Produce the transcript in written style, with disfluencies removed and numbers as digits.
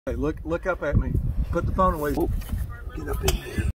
Hey, look up at me. Put the phone away. Oh, get up in there.